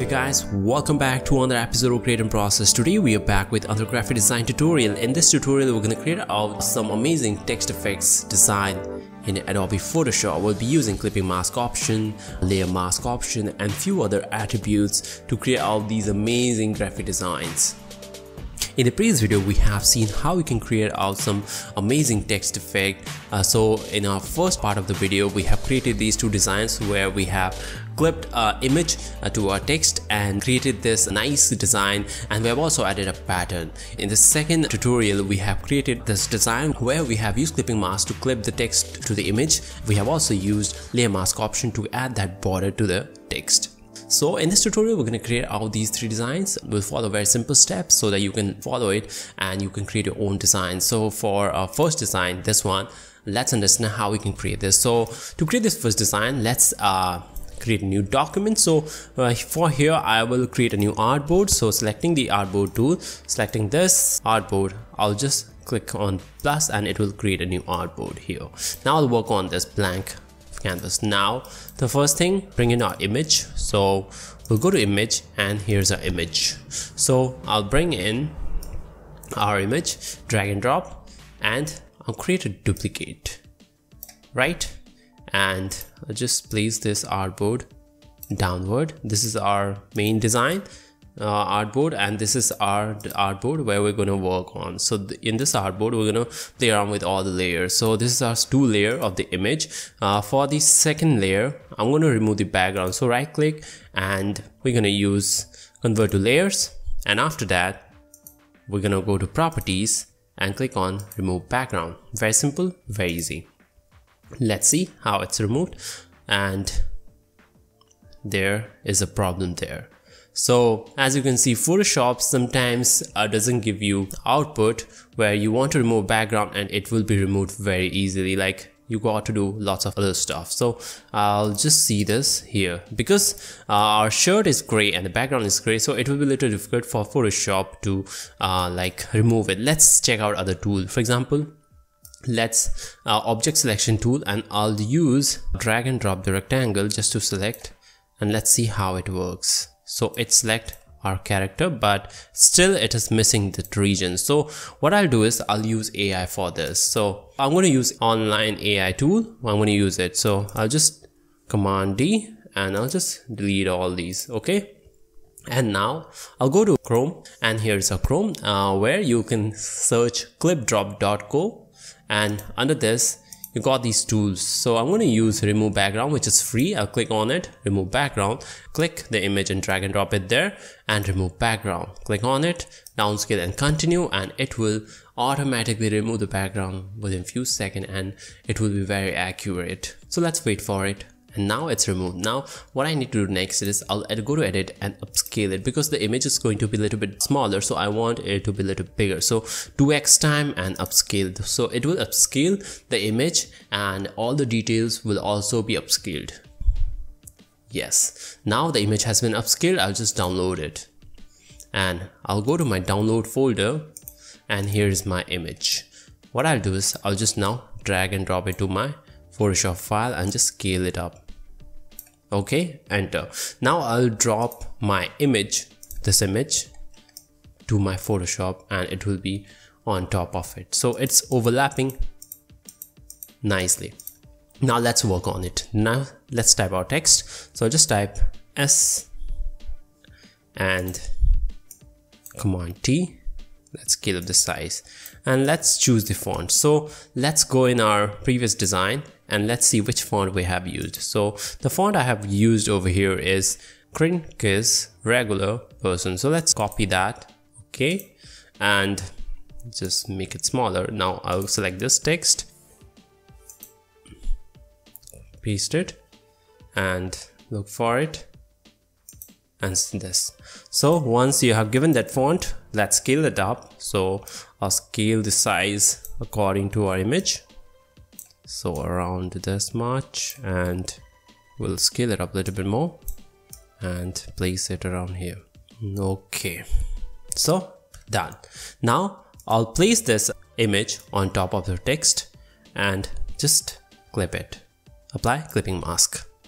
Hey guys, welcome back to another episode of Create and Process. Today we are back with another graphic design tutorial. In this tutorial we're going to create out some amazing text effects design in Adobe Photoshop. We'll be using clipping mask option, layer mask option and few other attributes to create out these amazing graphic designs. In the previous video we have seen how we can create out some amazing text effect. So in our first part of the video we have created these two designs where we have clipped an image to our text and created this nice design, and we have also added a pattern. In the second tutorial we have created this design where we have used clipping mask to clip the text to the image. We have also used layer mask option to add that border to the text. So in this tutorial we're going to create out these three designs. We'll follow very simple steps so that you can follow it and you can create your own design. So for our first design, this one, let's understand how we can create this. So to create this first design, let's create a new document. So for here I will create a new artboard. So selecting the artboard tool, selecting this artboard, I'll just click on plus and it will create a new artboard here. Now I'll work on this blank canvas. Now the first thing, bring in our image. So we'll go to image and here's our image. So I'll bring in our image, drag and drop, and I'll create a duplicate, right? And I'll just place this artboard downward. This is our main design artboard, and this is our artboard where we're going to work on. So in this artboard we're going to play around with all the layers. So this is our two layer of the image. For the second layer I'm going to remove the background. So right click and we're going to use convert to layers, and after that we're going to go to properties and click on remove background. Very simple, very easy. Let's see how it's removed, and there is a problem there. So as you can see, Photoshop sometimes doesn't give you output where you want to remove background and it will be removed very easily, like you got to do lots of other stuff. So I'll just see this here because our shirt is gray and the background is gray, so it will be a little difficult for Photoshop to like remove it. Let's check out other tool. For example, let's object selection tool, and I'll use drag and drop the rectangle just to select, and let's see how it works. So it select our character, but still it is missing that region. So what I'll do is I'll use AI for this. So I'm going to use online AI tool. I'm going to use it. So I'll just Command D and I'll just delete all these. Okay. And now I'll go to Chrome, and here's a Chrome where you can search clipdrop.co, and under this you got these tools. So I'm going to use remove background, which is free. I'll click on it, remove background, click the image and drag and drop it there and remove background. Click on it, downscale and continue, and it will automatically remove the background within few seconds and it will be very accurate. So let's wait for it. And now it's removed. Now what I need to do next is I'll go to edit and upscale it because the image is going to be a little bit smaller, so I want it to be a little bigger. So 2x time and upscale. So it will upscale the image and all the details will also be upscaled. Yes, now the image has been upscaled. I'll just download it and I'll go to my download folder, and here's my image. What I'll do is I'll just now drag and drop it to my Photoshop file and just scale it up. Okay, enter. Now I'll drop my image, this image, to my Photoshop and it will be on top of it. So it's overlapping nicely. Now let's work on it. Now let's type our text. So just type S and Command T. Let's scale up the size and let's choose the font. So let's go in our previous design and let's see which font we have used. So the font I have used over here is Crinkis Regular Person. So let's copy that. Okay, and just make it smaller. Now I'll select this text, paste it and look for it and this. So once you have given that font, let's scale it up. So I'll scale the size according to our image, so around this much, and we'll scale it up a little bit more and place it around here. Okay, so done. Now I'll place this image on top of the text and just clip it. Apply clipping mask.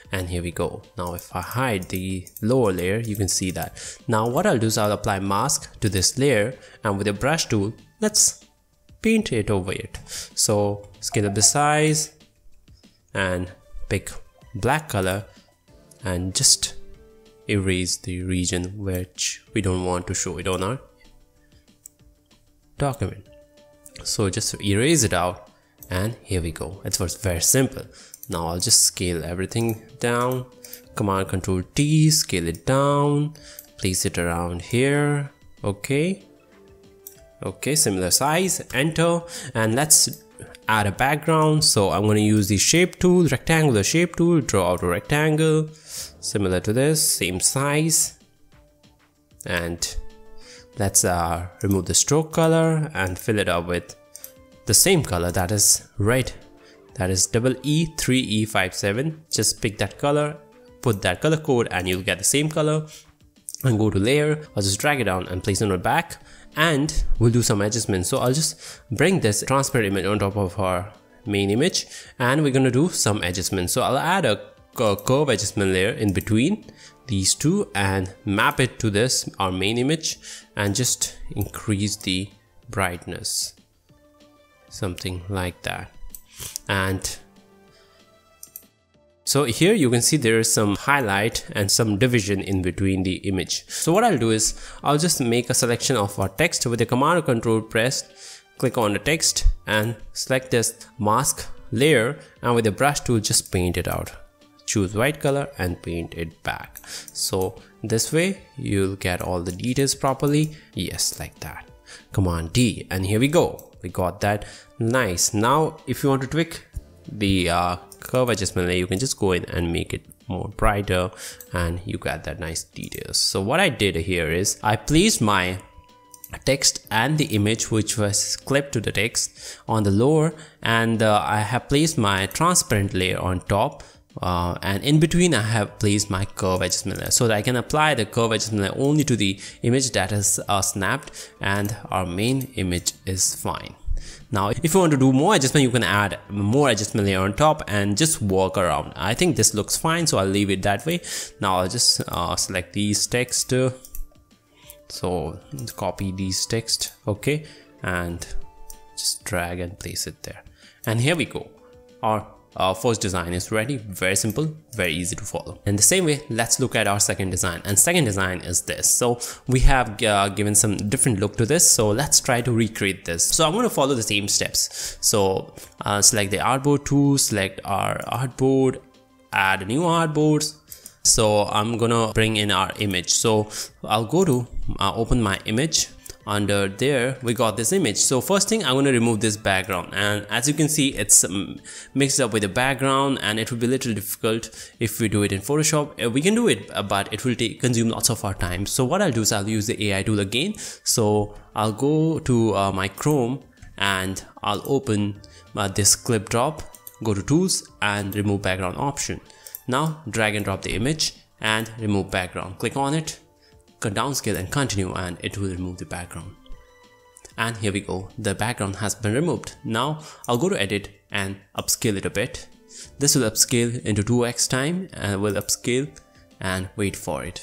and here we go. Now if I hide the lower layer, you can see that. Now what I'll do is I'll apply mask to this layer, and with a brush tool, let's paint it over it. So scale up the size and pick black color and just erase the region which we don't want to show it on our document. So just erase it out, and here we go. It was very simple. Now I'll just scale everything down. Command Control T, scale it down, place it around here. Okay, similar size, enter, and let's add a background. So I'm going to use the shape tool, rectangular shape tool, draw out a rectangle similar to this, same size, and let's remove the stroke color and fill it up with the same color, that is red, that is EE3E57. Just pick that color, put that color code, and you'll get the same color. And go to layer, I'll just drag it down and place it on the back, and we'll do some adjustments. So I'll just bring this transparent image on top of our main image, and we're gonna do some adjustments. So I'll add a curve adjustment layer in between these two and map it to this, our main image, and just increase the brightness, something like that. And so here you can see there is some highlight and some division in between the image. So what I'll do is I'll just make a selection of our text with the Command Control pressed. Click on the text and select this mask layer, and with the brush tool just paint it out. Choose white color and paint it back. So this way you'll get all the details properly. Yes, like that. Command D, and here we go. We got that. Nice. Now if you want to tweak the curve adjustment layer, you can just go in and make it more brighter, and you got that nice details. So what I did here is I placed my text and the image which was clipped to the text on the lower, and I have placed my transparent layer on top, and in between I have placed my curve adjustment layer so that I can apply the curve adjustment layer only to the image that is snapped, and our main image is fine. Now if you want to do more adjustment, you can add more adjustment layer on top and just work around. I think this looks fine, so I'll leave it that way. Now I'll just select these text, so copy these text, okay, and just drag and place it there, and here we go. Our first design is ready. Very simple, very easy to follow. In the same way, let's look at our second design, and second design is this. So we have given some different look to this, so let's try to recreate this. So I'm going to follow the same steps. So select the artboard tool, select our artboard, add a new artboard. So I'm gonna bring in our image. So I'll go to open my image. Under there we got this image. So first thing, I'm going to remove this background, and as you can see it's mixed up with the background, and it will be a little difficult if we do it in Photoshop. We can do it, but it will consume lots of our time. So what I'll do is I'll use the AI tool again. So I'll go to my Chrome and I'll open this clip drop, go to tools and remove background option. Now drag and drop the image and remove background. Click on it, downscale and continue, and it will remove the background. And here we go, the background has been removed. Now I'll go to edit and upscale it a bit. This will upscale into 2x time, and we'll upscale and wait for it.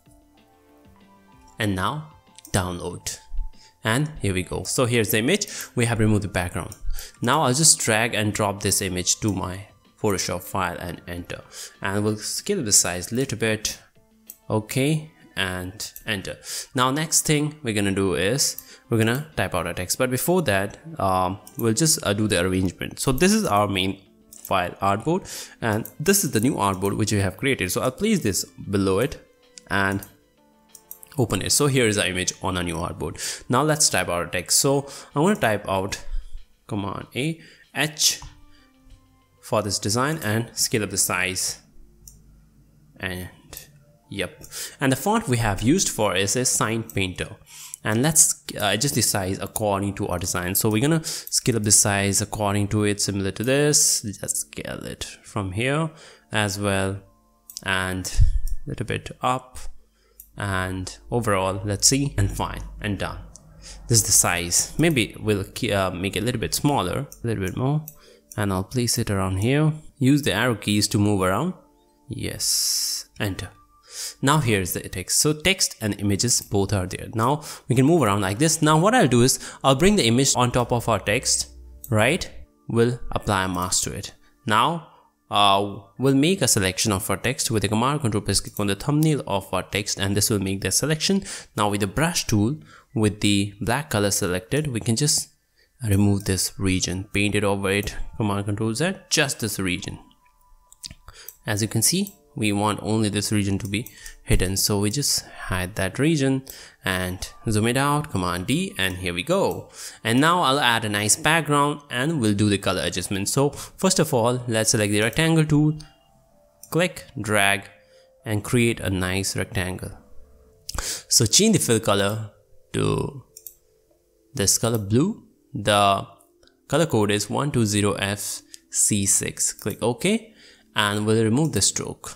And now download, and here we go. So here's the image. We have removed the background. Now I'll just drag and drop this image to my Photoshop file and enter, and we'll scale the size a little bit, okay, and enter. Now next thing we're gonna do is we're gonna type out our text, but before that we'll just do the arrangement. So this is our main file artboard, and this is the new artboard which we have created. So I'll place this below it and open it. So here is our image on our new artboard. Now let's type out our text. So I'm going to type out Command A H for this design and scale up the size, and yep, and the font we have used for is a Sign Painter, and let's adjust the size according to our design. So we're gonna scale up the size according to it, similar to this. Just scale it from here as well, and a little bit up, and overall let's see, and fine, and done. This is the size. Maybe we'll make it a little bit smaller, a little bit more, and I'll place it around here. Use the arrow keys to move around, Yes, enter. Now here's the text. So text and images both are there. Now we can move around like this. Now what I'll do is I'll bring the image on top of our text, right? We'll apply a mask to it. Now we'll make a selection of our text with the command control press, click on the thumbnail of our text, and this will make the selection. Now with the brush tool, with the black color selected, we can just remove this region, paint it over it, command control Z, just this region. As you can see, we want only this region to be hidden, so we just hide that region and zoom it out, command D, and here we go. And now I'll add a nice background and we'll do the color adjustment. So first of all, let's select the rectangle tool, click, drag, and create a nice rectangle. So change the fill color to this color blue. The color code is 120FC6. Click OK, and we'll remove the stroke.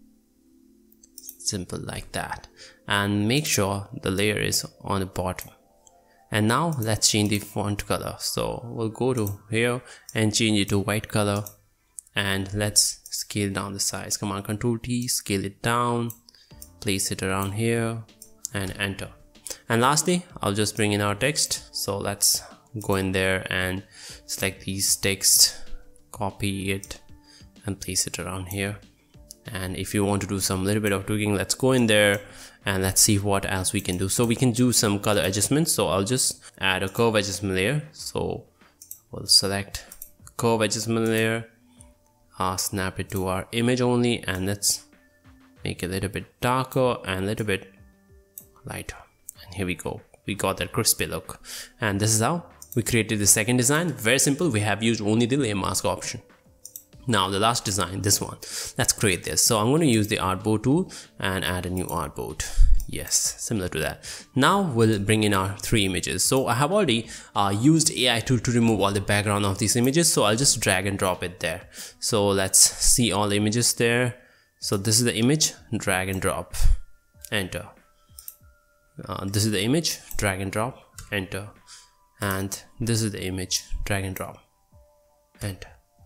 Simple like that, and make sure the layer is on the bottom. And now let's change the font color. So we'll go to here and change it to white color, and let's scale down the size. Command Control T, scale it down, place it around here, and enter. And lastly, I'll just bring in our text. So let's go in there and select these text, copy it, and place it around here. And if you want to do some little bit of tweaking, let's go in there and let's see what else we can do. So we can do some color adjustments. So I'll just add a curve adjustment layer. So we'll select curve adjustment layer, snap it to our image only, and let's make it a little bit darker and a little bit lighter. And here we go, we got that crispy look. And this is how we created the second design. Very simple. We have used only the layer mask option. Now the last design, this one, let's create this. So I'm going to use the artboard tool and add a new artboard. Yes, similar to that. Now we'll bring in our three images. So I have already used AI tool to remove all the background of these images, so I'll just drag and drop it there. So let's see all the images there. So this is the image, drag and drop, enter. This is the image, drag and drop, enter. And this is the image, drag and drop, enter.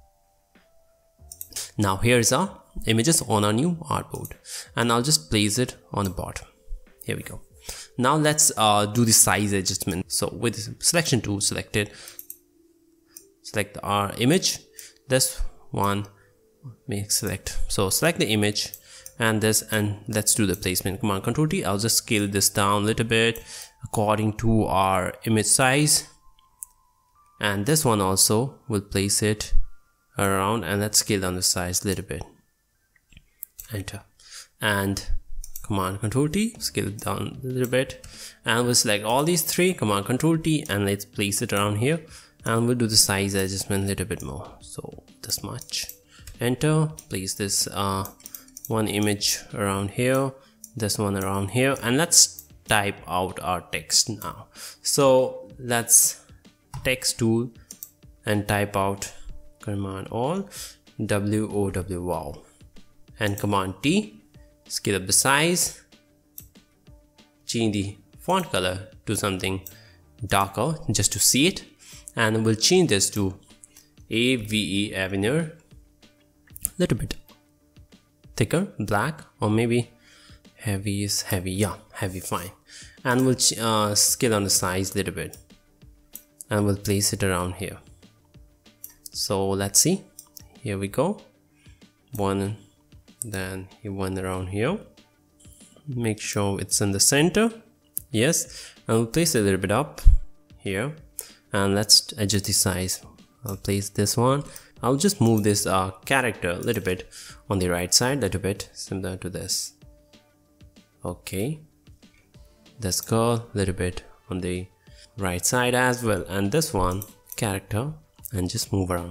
Now here's our images on our new artboard, and I'll just place it on the bottom. Here we go. Now let's do the size adjustment. So with selection tool selected, select our image, this one, make select. So select the image and this, and let's do the placement. Command Control T. I'll just scale this down a little bit according to our image size, and this one also will place it around, and let's scale down the size a little bit, enter. And Command Control T, scale it down a little bit, and we'll select all these three, Command Control T, and let's place it around here, and we'll do the size adjustment a little bit more. So this much, enter. Place this one image around here, this one around here, and let's type out our text now. So let's text tool and type out Command All WOW, wow, and Command T, scale up the size, change the font color to something darker just to see it, and we'll change this to AVE Avenir, little bit thicker, black, or maybe heavy is heavy, yeah, heavy, fine. And we'll scale on the size a little bit, and we'll place it around here. So let's see, here we go, one, then one around here, make sure it's in the center, yes, and we'll place it a little bit up here, and let's adjust the size. I'll place this one, I'll just move this character a little bit on the right side, a little bit similar to this, okay, this curl a little bit on the right side as well, and this one character, and just move around.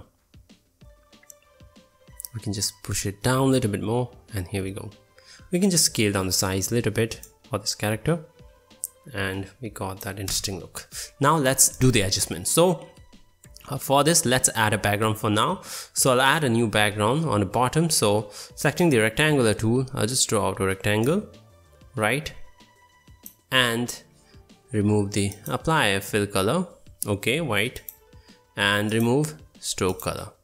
We can just push it down a little bit more, and here we go. We can just scale down the size a little bit for this character, and we got that interesting look. Now let's do the adjustment. So for this, let's add a background for now. So I'll add a new background on the bottom. So selecting the rectangular tool, I'll just draw out a rectangle, right, and remove the apply a fill color, okay, white, and remove stroke color,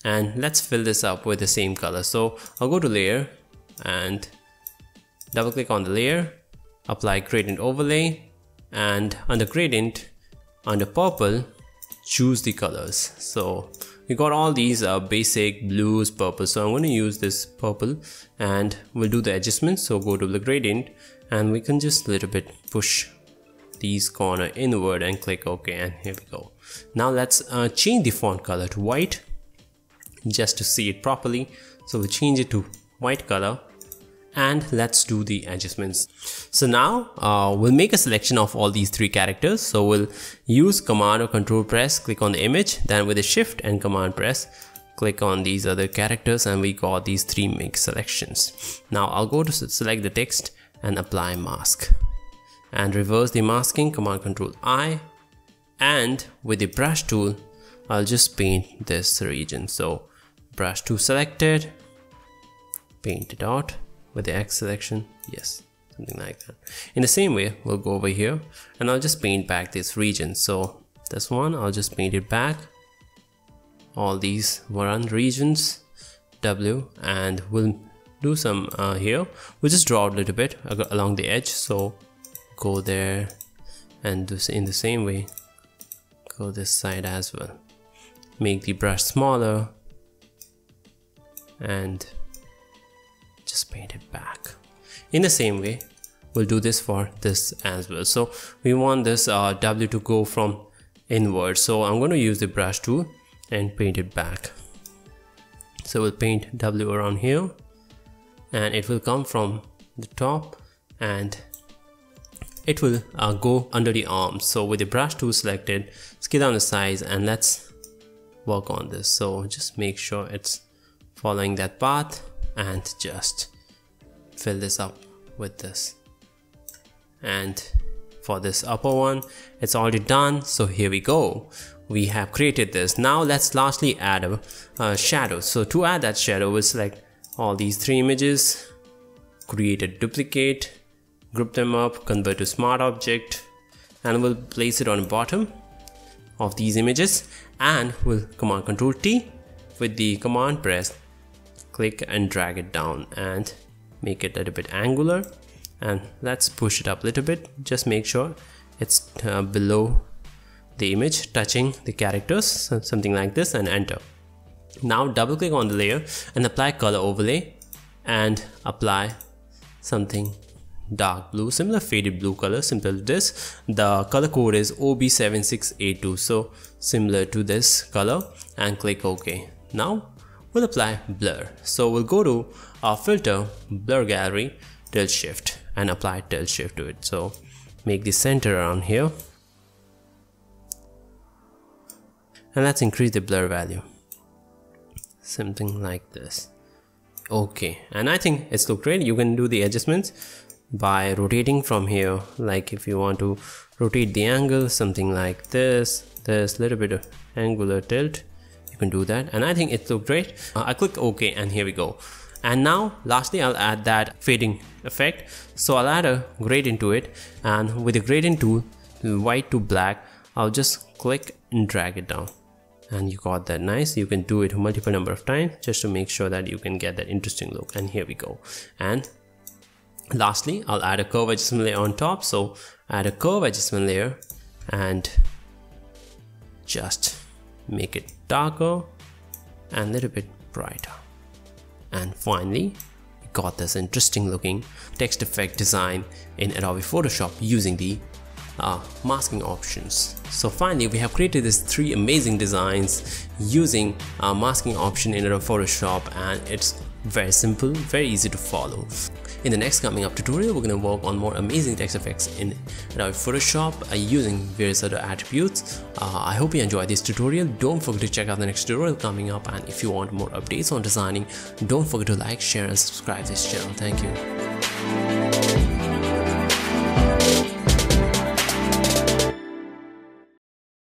and let's fill this up with the same color. So I'll go to layer and double click on the layer, apply gradient overlay, and under gradient, under purple, choose the colors. So we got all these basic blues, purple, so I'm going to use this purple and we'll do the adjustments. So go to the gradient and we can just a little bit push these corner inward and click OK, and here we go. Now let's change the font color to white just to see it properly. So we'll change it to white color and let's do the adjustments. So now we'll make a selection of all these three characters. So we'll use command or control press, click on the image, then with a shift and command press, click on these other characters, and we got these three mix selections. Now I'll go to select the text and apply mask and reverse the masking, command control I, and with the brush tool I'll just paint this region. So brush tool selected, paint it out with the X selection, yes, something like that. In the same way, we'll go over here and I'll just paint back this region. So this one, I'll just paint it back, all these one regions, W, and we'll do some here. We'll just draw a little bit along the edge. So go there and do in the same way, go this side as well. Make the brush smaller and just paint it back. In the same way, we'll do this for this as well. So we want this W to go from inward. So I'm going to use the brush tool and paint it back. So we'll paint W around here and it will come from the top and it will go under the arms. So with the brush tool selected, scale down the size and let's work on this. So just make sure it's following that path and just fill this up with this. And for this upper one, it's already done. So here we go. We have created this. Now let's lastly add a shadow. So to add that shadow, we'll select all these three images, create a duplicate, group them up, convert to smart object, and we'll place it on the bottom of these images, and we'll command control T with the command press, click and drag it down and make it a little bit angular, and let's push it up a little bit. Just make sure it's below the image, touching the characters, something like this, and enter. Now double click on the layer and apply color overlay and apply something dark blue, similar faded blue color, simple to this. The color code is OB7682, so similar to this color, and click OK. Now we'll apply blur. So we'll go to our filter, blur gallery, tilt shift, and apply tilt shift to it. So make the center around here and let's increase the blur value, something like this. Okay, and I think it's look great. You can do the adjustments by rotating from here, like if you want to rotate the angle, something like this, there's a little bit of angular tilt, you can do that, and I think it looked great. I click OK and here we go. And now lastly I'll add that fading effect. So I'll add a gradient to it, and with the gradient tool, white to black, I'll just click and drag it down, and you got that nice. You can do it multiple number of times just to make sure that you can get that interesting look, and here we go. And lastly I'll add a curve adjustment layer on top. So add a curve adjustment layer and just make it darker and a little bit brighter, and finally we got this interesting looking text effect design in Adobe Photoshop using the masking options. So finally we have created these three amazing designs using a masking option in Adobe Photoshop, and it's very simple, very easy to follow. In the next coming up tutorial, we're going to work on more amazing text effects in Adobe Photoshop using various other attributes. I hope you enjoyed this tutorial. Don't forget to check out the next tutorial coming up, and if you want more updates on designing, don't forget to like, share and subscribe this channel. Thank you.